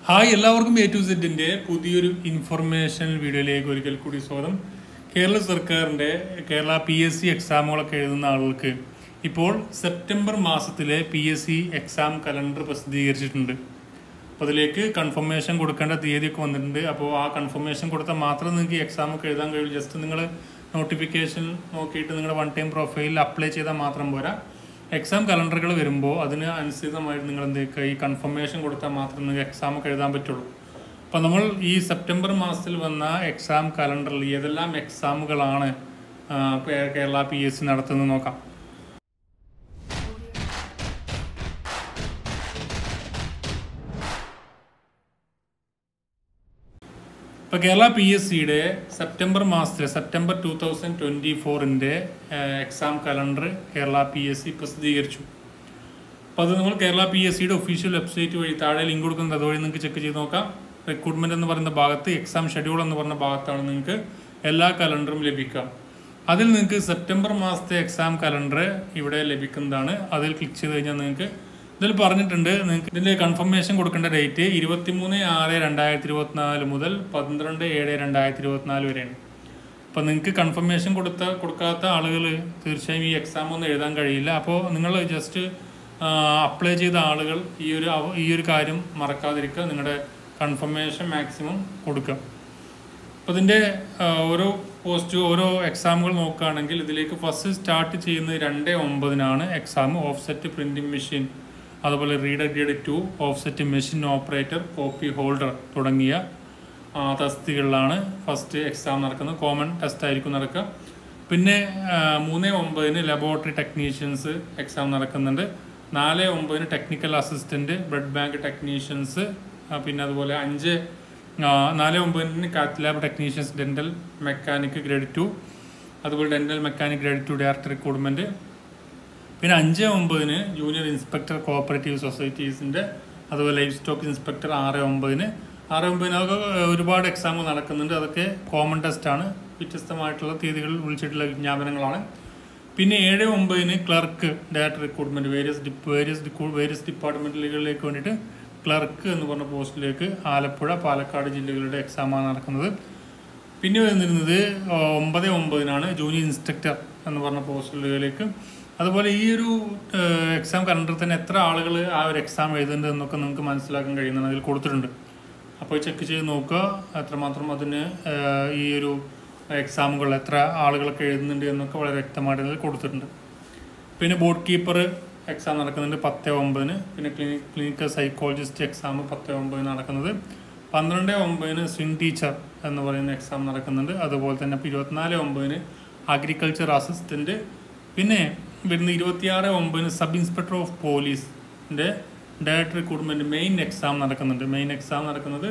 Hi എല്ലാവർക്കും A to Zന്റെ പുതിയൊരു information വീഡിയോയിലേക്ക് ഒരിക്കൽ കൂടി സ്വാഗതം. കേരള സർക്കാരിന്റെ കേരള PSC എക്സാമുകളൊക്കെ എഴുതുന്ന ആളുകൾക്ക് ഇപ്പോൾ സെപ്റ്റംബർ മാസത്തിലെ PSC എക്സാം കലണ്ടർ പ്രസിദ്ധീകരിച്ചിട്ടുണ്ട്. അപ്പോൾ അതിലേക്ക് കൺഫർമേഷൻ കൊടുക്കേണ്ട തീയതിയൊക്കെ വന്നിട്ടുണ്ട്. അപ്പോൾ ആ കൺഫർമേഷൻ കൊടുത്താൽ മാത്രം നിങ്ങൾക്ക് എക്സാം ഒക്കെ എഴുതാൻ കഴിയും. ജസ്റ്റ് നിങ്ങൾ നോട്ടിഫിക്കേഷൻ നോക്കിയിട്ട് നിങ്ങളുടെ വൺ ടൈം പ്രൊഫൈലിൽ അപ്ലൈ ചെയ്താൽ മാത്രം പോരാ. എക്സാം കലണ്ടറുകൾ വരുമ്പോൾ അതിന് അനുസൃതമായിട്ട് നിങ്ങൾ എന്തൊക്കെ ഈ കൺഫർമേഷൻ കൊടുത്താൽ മാത്രം നിങ്ങൾക്ക് എക്സാം ഒക്കെ എഴുതാൻ പറ്റുള്ളൂ. അപ്പോൾ നമ്മൾ ഈ സെപ്റ്റംബർ മാസത്തിൽ വന്ന എക്സാം കലണ്ടറിൽ ഏതെല്ലാം എക്സാമുകളാണ് കേരള PSC നടത്തുന്നത് നോക്കാം. ഇപ്പോൾ കേരള PSCയുടെ സെപ്റ്റംബർ മാസത്തിലെ September 2024 exam calendar Kerala PSC പ്രസിദ്ധീകരിച്ചു. അപ്പോൾ അത് നിങ്ങൾ കേരള PSCയുടെ ഒഫീഷ്യൽ വെബ്സൈറ്റ് വഴി താഴെ ലിങ്ക് കൊടുക്കുന്നത് അതുവഴി നിങ്ങൾക്ക് ചെക്ക് ചെയ്ത് നോക്കാം. റിക്രൂട്ട്മെൻറ്റ് എന്ന് പറയുന്ന ഭാഗത്ത് എക്സാം ഷെഡ്യൂൾ എന്ന് പറഞ്ഞ ഭാഗത്താണ് നിങ്ങൾക്ക് എല്ലാ കലണ്ടറും ലഭിക്കുക. അതിൽ നിങ്ങൾക്ക് സെപ്റ്റംബർ മാസത്തെ എക്സാം കലണ്ടർ ഇവിടെ ലഭിക്കുന്നതാണ്. അതിൽ ക്ലിക്ക് ചെയ്ത് കഴിഞ്ഞാൽ നിങ്ങൾക്ക് ഇതിൽ പറഞ്ഞിട്ടുണ്ട് നിങ്ങൾക്ക് ഇതിൻ്റെ കൺഫർമേഷൻ കൊടുക്കേണ്ട ഡേറ്റ് 23/6/2024 മുതൽ 12/7/2024 വരെയാണ്. അപ്പോൾ നിങ്ങൾക്ക് കൺഫർമേഷൻ കൊടുക്കാത്ത ആളുകൾ തീർച്ചയായും ഈ എക്സാം ഒന്നും എഴുതാൻ കഴിയില്ല. അപ്പോൾ നിങ്ങൾ ജസ്റ്റ് അപ്ലൈ ചെയ്ത ആളുകൾ ഈ ഒരു കാര്യം മറക്കാതിരിക്കുക. നിങ്ങളുടെ കൺഫർമേഷൻ മാക്സിമം കൊടുക്കുക. അപ്പോൾ ഇതിൻ്റെ ഓരോ എക്സാമുകൾ നോക്കുകയാണെങ്കിൽ ഇതിലേക്ക് ഫസ്റ്റ് സ്റ്റാർട്ട് ചെയ്യുന്നത് 2/9 എക്സാം ഓഫ്സെറ്റ് പ്രിൻറ്റിംഗ് മെഷീൻ, അതുപോലെ reader grade 2, offset machine operator, copy holder തുടങ്ങിയ തസ്തികളിലാണ് ഫസ്റ്റ് എക്സാം നടക്കുന്നത്. കോമൺ ടെസ്റ്റ് ആയിരിക്കും നടക്കുക. പിന്നെ 3/9 ലബോറട്ടറി ടെക്നീഷ്യൻസ് എക്സാം നടക്കുന്നുണ്ട്. 4/9 technical assistant, blood bank technicians, പിന്നെ അതുപോലെ 4/9 cath lab technicians, dental mechanic grade 2, അതുപോലെ dental mechanic grade 2 direct recruitment. പിന്നെ 5/9 ജൂനിയർ ഇൻസ്പെക്ടർ കോഓപ്പറേറ്റീവ് സൊസൈറ്റീസിൻ്റെ, അതുപോലെ ലൈഫ് സ്റ്റോക്ക് ഇൻസ്പെക്ടർ 6/9 അതൊക്കെ ഒരുപാട് എക്സാമുകൾ നടക്കുന്നുണ്ട്. അതൊക്കെ കോമൺ ടെസ്റ്റാണ്. വ്യത്യസ്തമായിട്ടുള്ള തീയതികളിൽ വിളിച്ചിട്ടുള്ള വിജ്ഞാപനങ്ങളാണ്. പിന്നെ 7/9 ക്ലർക്ക് ഡയറക്റ്റ് റിക്രൂട്ട്മെൻറ്റ് വേരിയസ് ഡിപ്പാർട്ട്മെൻറ്റുകളിലേക്ക് വേണ്ടിയിട്ട് ക്ലർക്ക് എന്ന് പറഞ്ഞ പോസ്റ്റിലേക്ക് ആലപ്പുഴ, പാലക്കാട് ജില്ലകളുടെ എക്സാമാണ് നടക്കുന്നത്. പിന്നെ വന്നിരുന്നത് 9/9 ജൂനിയർ ഇൻസ്ട്രക്ടർ എന്ന് പറഞ്ഞ പോസ്റ്റുകളിലേക്ക്. അതുപോലെ ഈ ഒരു എക്സാം കലണ്ടറിൽ തന്നെ എത്ര ആളുകൾ ആ ഒരു എക്സാം എഴുതുന്നുണ്ട് എന്നൊക്കെ നിങ്ങൾക്ക് മനസ്സിലാക്കാൻ കഴിയുന്നതാണ് അതിൽ കൊടുത്തിട്ടുണ്ട്. അപ്പോൾ ചെക്ക് ചെയ്ത് നോക്കുക എത്രമാത്രം അതിന് ഈ ഒരു എക്സാമുകൾ എത്ര ആളുകളൊക്കെ എഴുതുന്നുണ്ട് എന്നൊക്കെ വളരെ വ്യക്തമായിട്ട് അതിൽ കൊടുത്തിട്ടുണ്ട്. പിന്നെ ബോർഡ് കീപ്പർ എക്സാം നടക്കുന്നുണ്ട് 10/9. പിന്നെ ക്ലിനിക്കൽ സൈക്കോളജിസ്റ്റ് എക്സാം 10/9 നടക്കുന്നത്. 12/9 സ്വിം ടീച്ചർ എന്ന് പറയുന്ന എക്സാം നടക്കുന്നുണ്ട്. അതുപോലെ തന്നെ 24/9 അഗ്രികൾച്ചർ അസിസ്റ്റൻറ്റ്. പിന്നെ വരുന്ന 26/9 സബ് ഇൻസ്പെക്ടർ ഓഫ് പോലീസിൻ്റെ ഡയറക്റ്റ് റിക്രൂട്ട്മെൻറ്റ് മെയിൻ എക്സാം നടക്കുന്നുണ്ട്. മെയിൻ എക്സാം നടക്കുന്നത്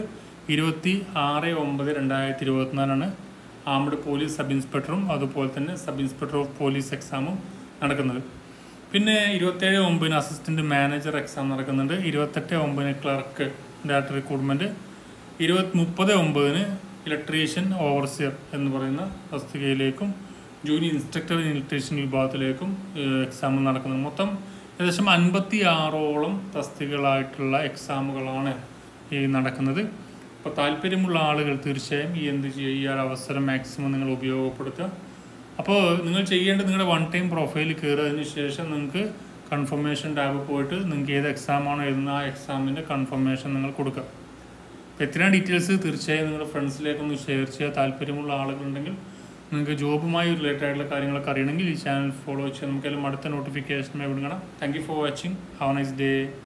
26/9/2024 ആംഡ് പോലീസ് സബ് ഇൻസ്പെക്ടറും അതുപോലെ തന്നെ സബ് ഇൻസ്പെക്ടർ ഓഫ് പോലീസ് എക്സാമും നടക്കുന്നത്. പിന്നെ 27/9 അസിസ്റ്റൻറ്റ് മാനേജർ എക്സാം നടക്കുന്നുണ്ട്. 28/9 clerk direct recruitment. 30/9 electrician overseer എന്ന് പറയുന്ന തസ്തികയിലേക്കും ജൂനിയർ ഇൻസ്ട്രക്ടർ ഇലക്ട്രീഷ്യൻ വിഭാഗത്തിലേക്കും എക്സാം നടക്കുന്നത്. മൊത്തം ഏകദേശം 56ഓളം തസ്തികളായിട്ടുള്ള എക്സാമുകളാണ് ഈ നടക്കുന്നത്. അപ്പോൾ താല്പര്യമുള്ള ആളുകൾ തീർച്ചയായും ഈ അവസരം മാക്സിമം നിങ്ങൾ ഉപയോഗപ്പെടുത്തുക. അപ്പോൾ നിങ്ങൾ ചെയ്യേണ്ടത് നിങ്ങളുടെ വൺ ടൈം പ്രൊഫൈലിൽ കയറിയതിന് ശേഷം നിങ്ങൾക്ക് കൺഫർമേഷൻ ടാബ് പോയിട്ട് നിങ്ങൾക്ക് ഏത് എക്സാമാണോ എഴുതുന്ന ആ എക്സാമിൻ്റെ കൺഫർമേഷൻ നിങ്ങൾ കൊടുക്കുക. അപ്പോൾ ഇത്രയും ഡീറ്റെയിൽസ് തീർച്ചയായും നിങ്ങളുടെ ഫ്രണ്ട്സിലേക്കൊന്ന് ഷെയർ ചെയ്യുക. താല്പര്യമുള്ള ആളുകളുണ്ടെങ്കിൽ നിങ്ങൾക്ക് ജോബുമായി റിലേറ്റഡ് ആയിട്ടുള്ള കാര്യങ്ങളൊക്കെ അറിയണമെങ്കിൽ ഈ ചാനൽ ഫോളോ ചെയ്യാം. നമുക്കെല്ലാം അടുത്ത നോട്ടിഫിക്കേഷനുമായി വിടുകണം. Thank you for watching. Have a nice day.